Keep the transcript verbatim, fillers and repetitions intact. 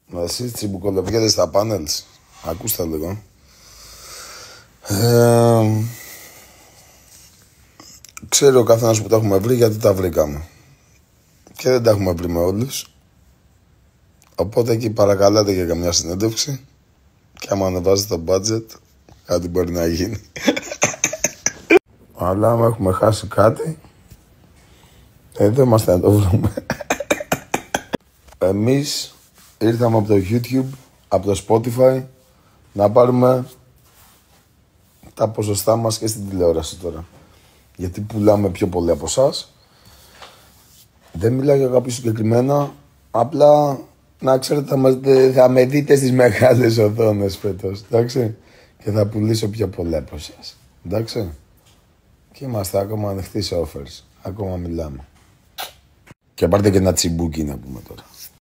Εσείς τσιμπουκολοβιέτε στα πάνελς. Ακούστε λίγο. Ε, ξέρει ο καθένας που τα έχουμε βρει γιατί τα βρήκαμε. Και δεν τα έχουμε βρει με όλους. Οπότε εκεί παρακαλάτε για καμιά συνέντευξη. Και άμα ανεβάζετε το budget, κάτι μπορεί να γίνει. Αλλά άμα έχουμε χάσει κάτι, εδώ είμαστε να το βρούμε. Εμείς ήρθαμε από το YouTube, από το Spotify, να πάρουμε τα ποσοστά μας και στην τηλεόραση τώρα. Γιατί πουλάμε πιο πολύ από εσάς. Δεν μιλάω για κάποιο συγκεκριμένα, απλά να ξέρετε θα με, θα με δείτε στις μεγάλες οθόνες φέτος, εντάξει. Και θα πουλήσω πιο πολλά από εσάς, εντάξει. Και είμαστε ακόμα ανοιχτοί σε offers, ακόμα μιλάμε. Και πάρτε και ένα τσιμπούκι να πούμε τώρα.